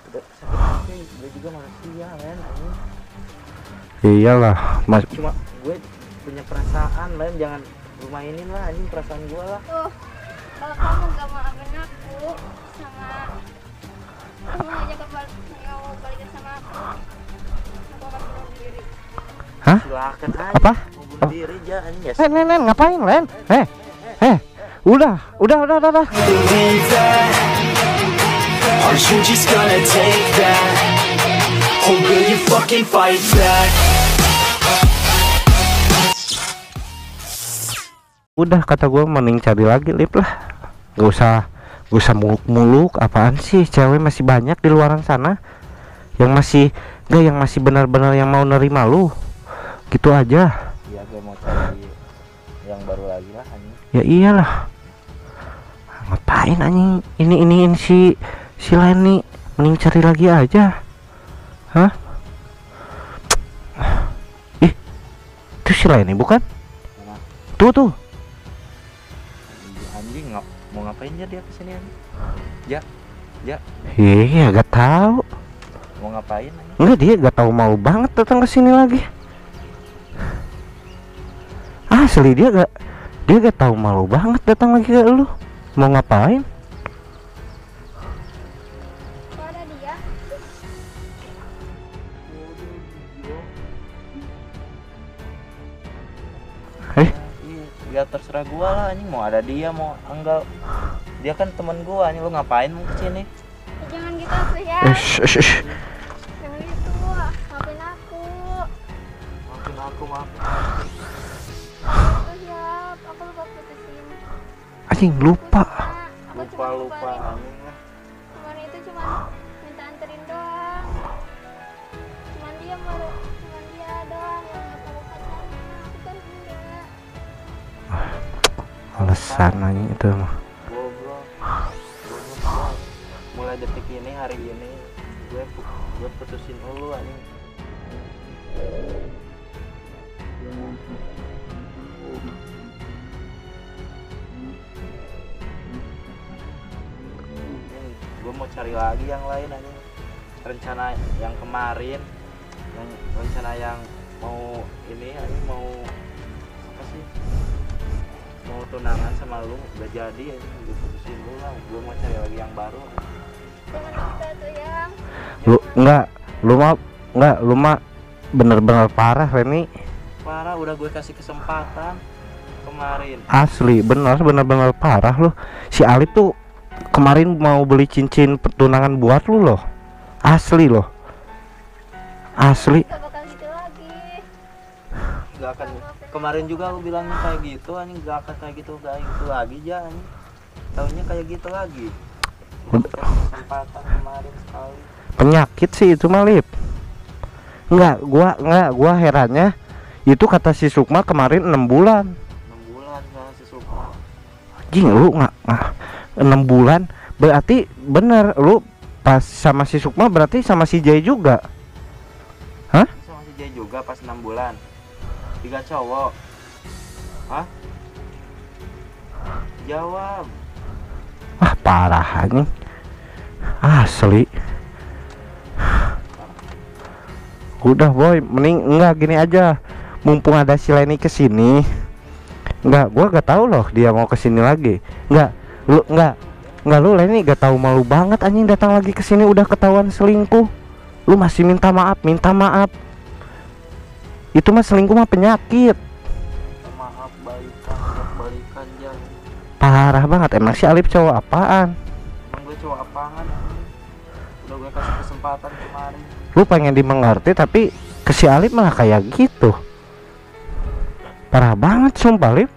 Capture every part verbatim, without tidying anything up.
udah sakit hati, gue juga manusia men anjing. Iyalah mas. Cuma gue punya perasaan men, jangan lu mainin lah anjing perasaan gue lah. Tuh, kalau kamu gak maafin aku sama kamu ngajak ke bal mau balikan sama aku, aku akan bunuh diri. Hah? Silakan aja. Apa? Mau bunuh diri aja anjing ya. Len, Len, Len, ngapain Len? Eh, eh, udah, udah, udah, udah, udah. Believe that? Are you just gonna take that? Or will you fucking fight back? Udah kata gue mending cari lagi Lip lah. Gak usah, gak usah muluk-muluk. Apaan sih, cewek masih banyak di luaran sana yang masih, gak yang masih benar-benar yang mau nerima lu. Gitu aja. Iya gue mau cari yang baru lagi lah anjing. Ya iyalah. Ngapain anjing ini ini, ini si si Leni, mending cari lagi aja. Hah? Ih, itu si Leni bukan? Mana? Tuh tuh. Anjing ngap mau ngapain ya dia kesini anjing? Ya, ya Iya, gak tahu. mau ngapain anjing? Enggak, dia gak tahu mau banget datang ke sini lagi. Asli dia gak dia gak tahu malu banget datang lagi ke lu. Mau ngapain? Kok ada dia? Eh, Iya, ya terserah gua lah anjing mau ada dia mau enggak. Dia kan temen gua anjing, lu ngapain mau kesini? Ya, jangan gitu tuh ya. eh, shh, shh, shh. Jangan gitu, maafin aku. Maafin aku, maafin. Aku siap, aku lupa putusin. Anjing lupa. Aku Lupa cuma lupa kemarin, anjing lah. kemarin itu cuma minta anterin doang. Cuman dia baru, cuman dia doang yang nggak tahu pacarnya. Aku kan enggak. Alasan anjing itu mah. Goblok. Goblok. Mulai detik ini, hari ini gue gue putusin lu anjing. Gue mau cari lagi yang lain aja. Rencana yang kemarin, yang rencana yang mau ini aja mau apa sih? Mau tunangan sama lu udah jadi ya, gue putusin lu lah. Gue mau cari lagi yang baru. Jangan gitu tuh yang. Lu enggak, lu mah enggak, lu mah bener-bener parah Reni. Parah, udah gue kasih kesempatan kemarin. Asli, bener bener-bener parah lu. Si Alip tuh kemarin mau beli cincin pertunangan buat lu loh. Asli loh. Asli. Gak bakal gitu lagi. Gak akan. Kemarin juga lu bilangnya kayak gitu anjing, gak akan kayak gitu kayak gitu lagi aja anjing. Taunya kayak gitu lagi. Udah. Kesempatan kemarin sekali. Penyakit sih itu mah Lip. Enggak, gua enggak, gua herannya itu kata si Sukma kemarin enam bulan. enam bulan kan si Sukma. Anjing lu enggak, enam bulan berarti bener lu pas sama si Sukma berarti sama si Jay juga. Hah? Sama si Jay juga pas enam bulan. Tiga cowok. Hah? Jawab. Wah, parah anjing. Asli. Udah boy, mending enggak gini aja. Mumpung ada si Leni kesini, enggak, gua gak tahu loh dia mau kesini lagi. Enggak, lu enggak, enggak lu Leni gak tahu malu banget anjing datang lagi kesini udah ketahuan selingkuh. Lu masih minta maaf, minta maaf. Itu mah selingkuh mah penyakit. Maaf balikan, maaf balikan jangan. Parah banget. Emang si Alip cowok apaan? Emang gue cowok apaan anjing? Udah gue kasih kesempatan kemarin. Lu pengen dimengerti tapi ke si Alip malah kayak gitu. Parah banget sumpah Lip.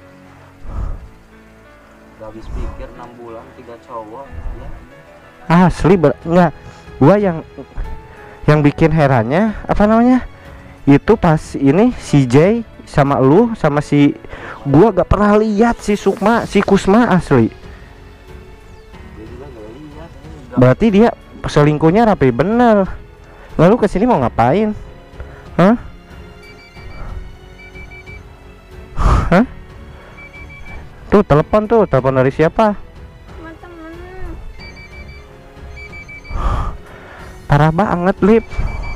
Gak habis pikir enam bulan tiga cowok ya. Asli ber enggak, gua yang yang bikin herannya apa namanya itu pas ini si Jay sama lu sama si gua gak pernah lihat si Sukma si Kusma asli. Gue juga gak lihat ini. Berarti dia selingkuhnya rapi bener. Lalu kesini mau ngapain? Hah? Hah? Tuh telepon tuh, telepon dari siapa? Teman-teman. Parah banget Lip,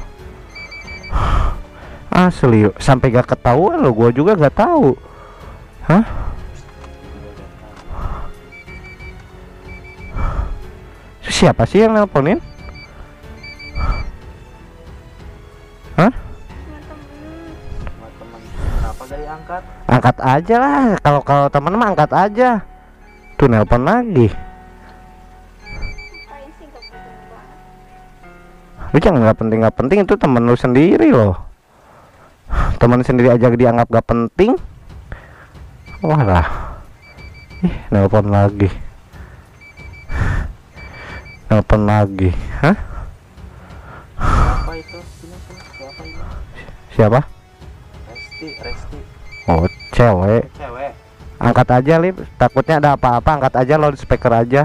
asli sampai gak ketahuan lo, gua juga gak tahu. Hah? Siapa sih yang nelponin? Hah? Sama temen. Sama teman. Kenapa gak diangkat? Angkat aja lah, kalau kalau temen mah angkat aja. Tuh nelpon lagi. Ngapain sih gak penting banget. Lu jangan nggak penting nggak penting, itu temen lu sendiri loh. Temen sendiri aja dianggap gak penting. Wah lah. Ih, nelpon lagi. Nelpon lagi. Hah? Siapa itu? Sini, sini. Siapa ini? Siapa? Resti, Resti. Oh, cewek. Cewek. Angkat aja Lip, takutnya ada apa-apa, angkat aja loudspeaker aja.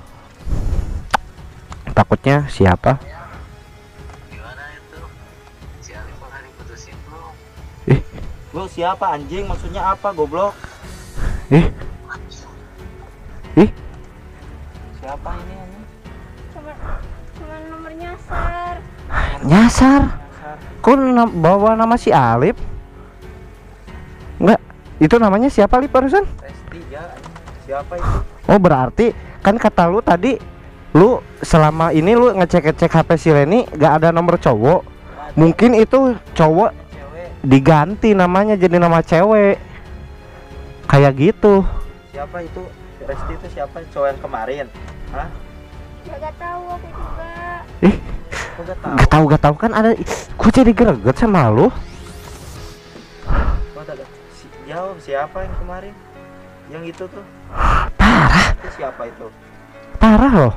Takutnya siapa? Gimana itu? Si Alif pernah diputusin belum? Ih, Lu siapa anjing? Maksudnya apa goblok? ih, ih, Siapa ini anjing? Cuma cuma nomor nyasar. nyasar. Nyasar. Kok na- bawa nama si Alip? Enggak, itu namanya siapa Lip barusan? Resti ya. anjing. Siapa itu? Oh berarti kan kata lu tadi, lu selama ini lu ngecek-ngecek H P si Leni gak ada nomor cowok. Mungkin itu cowok Cewek. diganti namanya jadi nama cewek. Kayak gitu. Siapa itu? Resti itu siapa? Cowok yang kemarin. Hah? Ya gak tahu aku juga. Ih, Kok gak tahu? gak tahu gak tahu kan ada. Gua jadi greget sama lu. Kok ada? Si, jawab siapa yang kemarin? Yang itu tuh. Parah, Itu siapa itu? parah loh.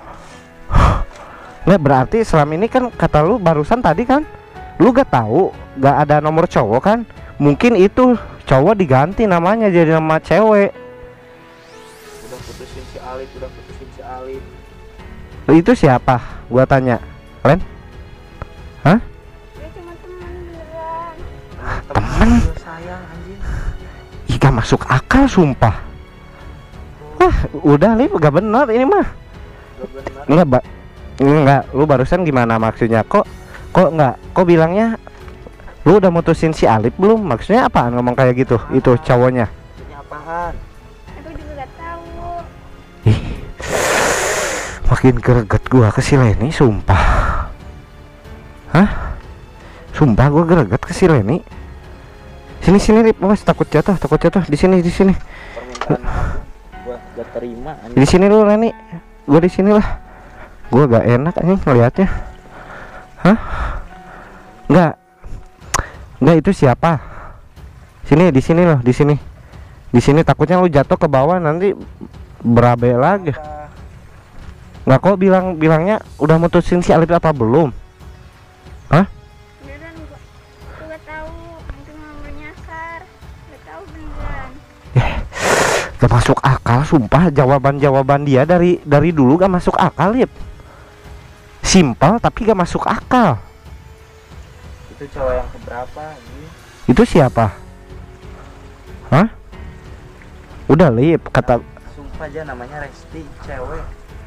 Nggak, berarti selama ini kan kata lu barusan tadi kan, lu gak tahu, gak ada nomor cowok kan? Mungkin itu cowok diganti namanya jadi nama cewek. Udah putusin si Alif, udah putusin si Alif. Itu siapa? Gua tanya. Len? Hah? Dia cuma teman beneran. Temen? Gue sayang anjing. Ih, gak masuk akal sumpah. Wah, udah Lip, gak bener ini mah. Gak benar. Enggak, Mbak. Enggak, lu barusan gimana maksudnya? Kok kok enggak? Kok bilangnya lu udah mutusin si Alip belum? Maksudnya apaan ngomong kayak gitu? Itu cowoknya. Ini apaan? Aku juga gak tahu. Ih, makin greget gua ke si Leni, sumpah. Hah? Sumpah gua greget ke si Leni. Sini sini Lip, awas takut jatuh, takut jatuh. Di sini, di sini. Permintaan maaf gua gak terima Di anjing. sini lu Leni. Gua di sini lah. Gua gak enak anjing ngeliatnya. Hah? Enggak. Enggak, itu siapa? Sini, di sini loh, di sini. Di sini takutnya lu jatuh ke bawah nanti berabe lagi. Apa? Nggak, kok bilang bilangnya udah mutusin si Alif apa belum? Hah? Beneran gua. Aku gak tahu. Mungkin nomor nyasar. Gak tahu beneran. Gak masuk akal, sumpah. Jawaban-jawaban dia dari dari dulu gak masuk akal, Lip. Simpel tapi gak masuk akal. Itu cowok yang keberapa anjing? Itu siapa? Hah? Udah Lip, kata Sumpah aja namanya Resti, cewek.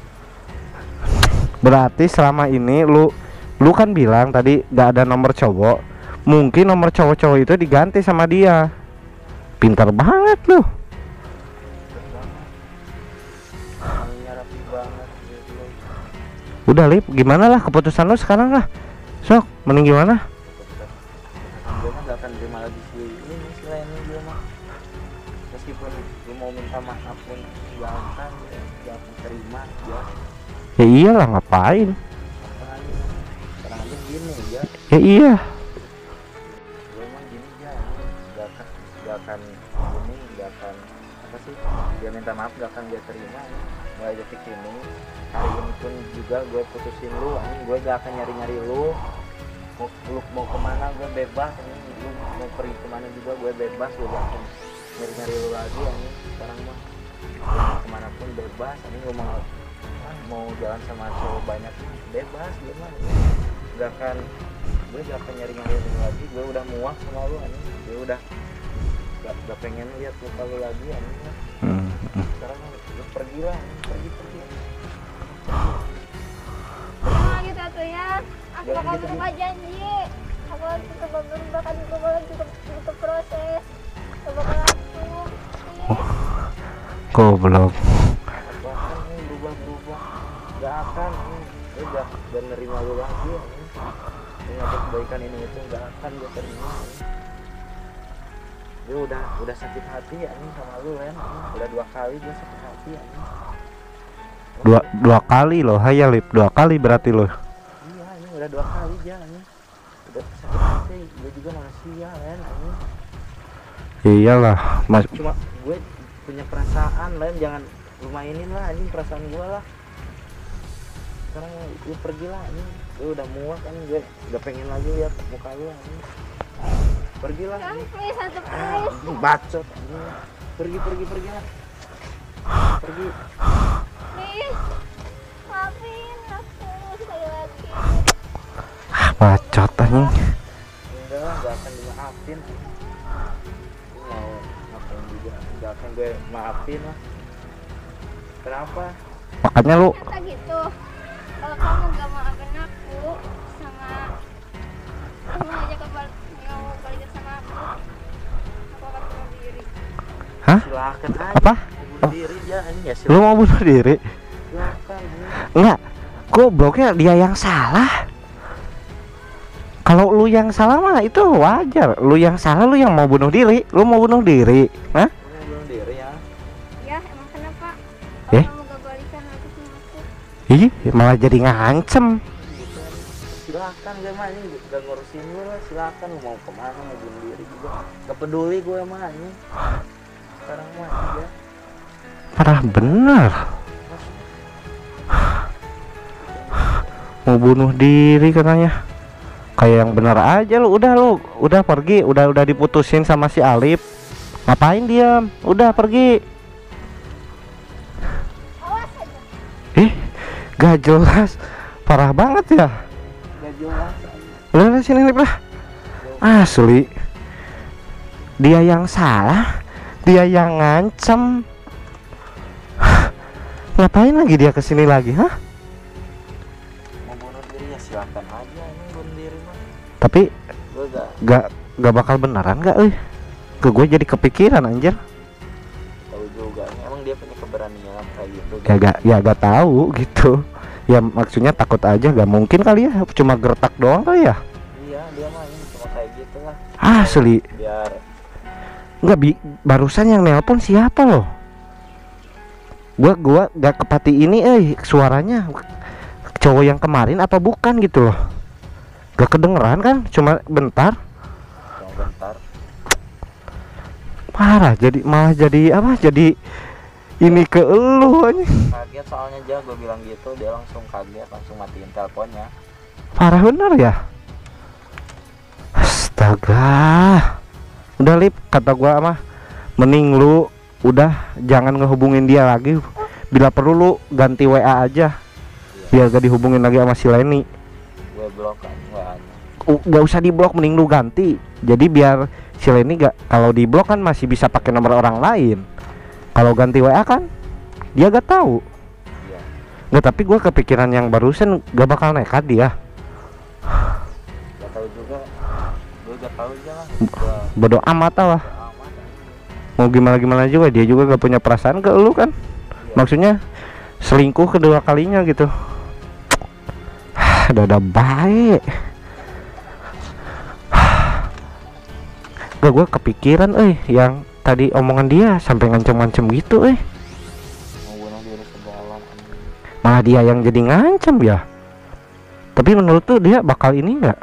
berarti selama ini lu lu kan bilang tadi gak ada nomor cowok. Mungkin nomor cowok-cowok itu diganti sama dia. Pintar banget lu. Orangnya rapi banget gitu. Udah Lip, gimana lah keputusan lu sekarang lah. Sok, mending gimana? Gue mah gak akan terima lagi si ini selain ini gue mah. Meskipun gue mau minta maaf pun gak akan, ya, gak akan terima ya. Ya iyalah, ngapain? Apaan? Sekarang aja gini ya. Ya iya. Gue emang gini ya, gak akan, gak akan ini, gak akan apa sih? Dia minta maaf gak akan dia terima. Ya. Mulai detik ini, hari ini pun juga gue putusin lu, anjing gue gak akan nyari-nyari lu. Mau, lu mau kemana gue bebas, anjing. Lu mau pergi kemana juga gue bebas, gue gak akan nyari-nyari lu lagi, anjing. Sekarang mah lu mau kemana pun bebas, anjing. Lu mau ah, mau jalan sama cowok banyak bebas, gue mah gak akan, gue gak akan nyari-nyari lu lagi. Gue udah muak sama lu, anjing. Gue udah gak, gak pengen lihat muka lu lagi, anjing. Hmm. Sekarang lu pergi lah, anjing. Pergi pergi. Nah gitu atuh. gitu ya. Aku Jangan bakal gitu, berubah janji. Aku lagi coba berubah kan gue lagi butuh proses. Coba bakal aku. Goblok. bahkan ini berubah-berubah nggak akan ini dia udah udah nerima lu lagi ya ini ternyata kebaikan ini itu nggak akan dia terima ini. Dia udah udah sakit hati ya ini sama lu Len ini. Udah dua kali dia sakit hati ya ini. Dua dua kali loh, hayal Lip, dua kali berarti loh. Iya ini udah dua kali dia ini udah sakit hati dia juga manusia Len ini. Iyalah, Mas. Cuma gue punya perasaan Len, jangan lu mainin lah anjing perasaan gue lah. Sekarang lu pergi lah anjing, gue udah muak anjing, gue udah pengen lagi lihat muka lu anjing. Pergilah Kan anjing. please, satu Ah, please. anjing bacot anjing. Pergi pergi pergi lah. Pergi. Please. Maafin aku sekali lagi. Bacot anjing. Enggak lah, gak akan dimaafin. Gue mau ngapain juga, gak akan gue maafin lah. Kenapa? Makanya lu Kata gitu. Kalau kamu gak maafin aku sama kamu ngajak ke bal- mau balikan sama aku, aku akan bunuh diri. hah? Silakan aja. Apa? Mau bunuh diri aja anjing ya Lu silakan. mau bunuh diri? Silakan anjing. Enggak. Gobloknya dia yang salah. Kalau lu yang salah mah itu wajar. Lu yang salah, lu yang mau bunuh diri. Lu mau bunuh diri. Hah? Lu mau bunuh diri ya? Ya, emang kenapa? Kalau Eh? kamu gak balikan lagi sama aku, Ih, malah jadi ngancem. Gitu kan. Silakan gue mah ini gak ngurusin lu lah, silakan lu mau kemana mau bunuh diri juga gak peduli gue mah ini. Sekarang mah aja Parah bener. Mau bunuh diri katanya. Kayak yang bener aja lu. Udah lu, udah pergi, udah udah diputusin sama si Alip. Ngapain diam? Udah pergi. awas aja. Ih, gak jelas. Parah banget ya. gak jelas. Udah lah sini Lip lah. Asli. Dia yang salah, dia yang ngancem. Ngapain lagi dia kesini lagi, hah? Mau bunuh diri ya silakan aja ini bunuh diri mah. Tapi Gue gak gak gak bakal beneran gak, eh? Ke gue jadi kepikiran anjir. tahu juga nih, emang dia punya keberanian kayak gitu. Ya gak, ya gak tahu gitu. Ya maksudnya takut aja, gak mungkin kali ya. Cuma gertak doang kali ya. Iya dia mah ini cuma kayak gitu lah. Asli. Biar Nggak bi barusan yang nelpon siapa loh? Gua gua gak kepati ini eh suaranya cowok yang kemarin apa bukan gitu loh. Gak kedengeran kan? Cuma bentar. cuma bentar. Parah jadi malah jadi apa? Jadi ini ke elu aja. Kaget soalnya aja gue bilang gitu dia langsung kaget langsung matiin teleponnya. Parah bener ya. Astaga. Udah Lip, kata gua mah mending lu udah jangan ngehubungin dia lagi. Bila perlu lu ganti W A aja. Biar gak dihubungin lagi sama si Leni. Gue blok kan nggak U- Gak usah di blok, mending lu ganti. Jadi biar si Leni gak, kalau di blok kan masih bisa pakai nomor orang lain. Kalau ganti W A kan dia gak tahu. iya. Nggak, tapi gua kepikiran yang barusan gak bakal nekat dia. Gak tahu juga gue gak tahu aja lah. Gua Bodo amat lah. amat anjing. Mau gimana gimana juga dia juga gak punya perasaan ke lu kan. Iya. Maksudnya selingkuh kedua kalinya gitu. Udah udah baik. Gak, gue kepikiran eh yang tadi omongan dia sampai ngancem-ngancem gitu eh. Mau bunuh diri segala anjing. Malah dia yang jadi ngancem ya. Tapi menurut tuh dia bakal ini nggak?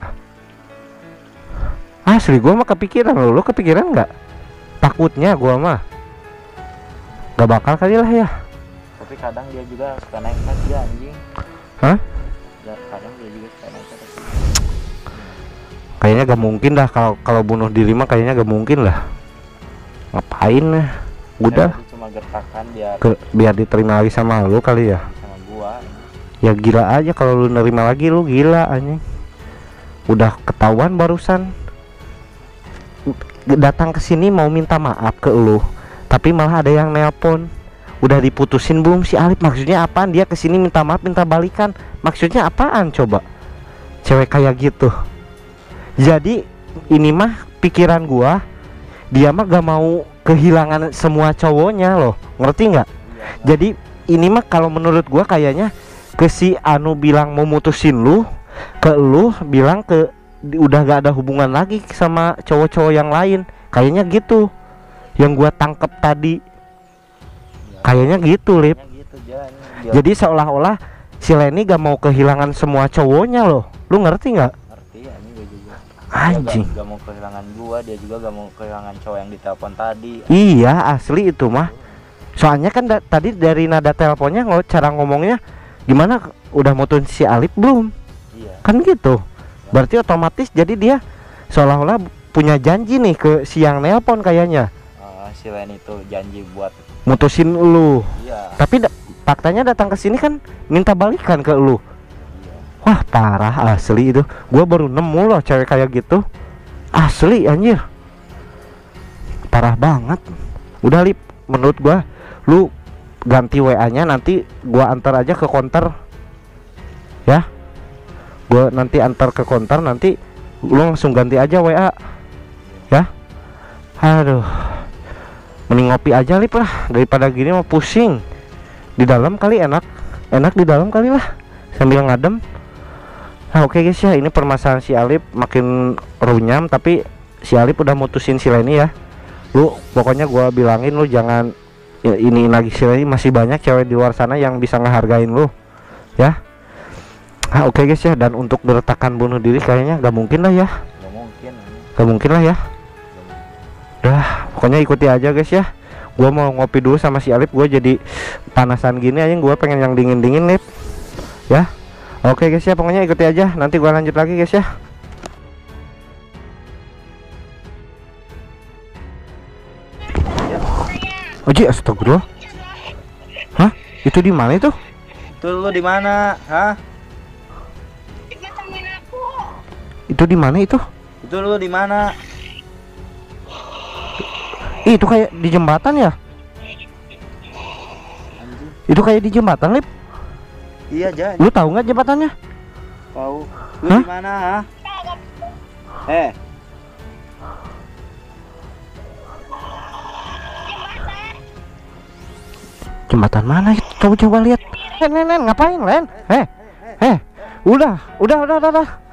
Asli gue mah kepikiran lo, lo kepikiran nggak? Takutnya gue mah gak bakal kali lah ya. Tapi kadang dia juga suka nekat dia anjing. Hah? Ya, kadang dia juga suka nekat. Kayaknya gak mungkin dah kalau kalau bunuh diri mah kayaknya gak mungkin lah. Ngapain lah? Udah Dia cuma gertakan biar ke, biar diterima lagi sama lu kali ya. sama gua. Ya gila aja kalau lu nerima lagi, lu gila anjing. Udah ketahuan barusan datang ke sini mau minta maaf ke lu, tapi malah ada yang nelpon. Udah diputusin belum si Alip? Maksudnya apaan dia kesini minta maaf minta balikan? Maksudnya apaan coba? cewek kayak gitu. Jadi ini mah pikiran gua, dia mah gak mau kehilangan semua cowoknya loh, ngerti nggak? Jadi ini mah kalau menurut gua kayaknya ke si Anu bilang mau mutusin lu, ke lu bilang ke udah gak ada hubungan lagi sama cowok-cowok yang lain, kayaknya gitu yang gua tangkep tadi. Kayaknya gitu, Lip. Gitu, Jan. Jadi seolah-olah si Leni gak mau kehilangan semua cowoknya loh, lu ngerti nggak? Ngerti ya, ini gue juga. Anjing. Dia gak, gak mau kehilangan gua, dia juga gak mau kehilangan cowok yang ditelepon tadi. Iya asli itu mah. Soalnya kan da tadi dari nada teleponnya ngo cara ngomongnya gimana, udah mutusin si Alip belum? Iya. Kan gitu. Berarti otomatis jadi dia seolah-olah punya janji nih ke si yang nelpon kayaknya. Uh, si Len itu janji buat Mutusin lu. iya. Tapi da faktanya datang ke sini kan minta balikan ke lu. Iya. Wah parah asli itu. Gua baru nemu loh cewek kayak gitu. Asli anjir. Parah banget. Udah Lip, menurut gua lu ganti W A-nya, nanti gua antar aja ke konter. Ya. Gua nanti antar ke konter, nanti lu langsung ganti aja W A. Ya. Aduh. Mending ngopi aja Lip lah daripada gini mau pusing. Di dalam kali enak. Enak di dalam kali lah sambil ngadem. Nah oke okay guys ya, ini permasalahan si Alip makin runyam, tapi si Alip udah mutusin si Leni ya. Lu pokoknya gua bilangin lu jangan ya, ini lagi si Leni, masih banyak cewek di luar sana yang bisa ngehargain lu ya. Nah oke okay guys ya, dan untuk gertakan bunuh diri kayaknya gak mungkin lah ya. Gak mungkin. Gak mungkin lah ya. Dah pokoknya ikuti aja guys ya. Gua mau ngopi dulu sama si Alip, gua jadi panasan gini aja, gua pengen yang dingin-dingin Lip ya. Oke guys ya, pokoknya ikuti aja, nanti gua lanjut lagi guys ya. Oji, astagfirullah. Hah? Itu di mana itu? Itu lu di mana? Hah? Dia temuin aku. Itu di mana itu? Itu lu di mana? Ih, itu kayak di jembatan ya? Itu kayak di jembatan, Lip. Iya, Jan. Lu tahu nggak jembatannya? Tahu. Lu Hah? di mana, ha? Eh, Jembatan mana itu? Coba coba lihat. Eh, Len, Len, ngapain, Len? Eh, eh, udah, udah, udah, udah, udah.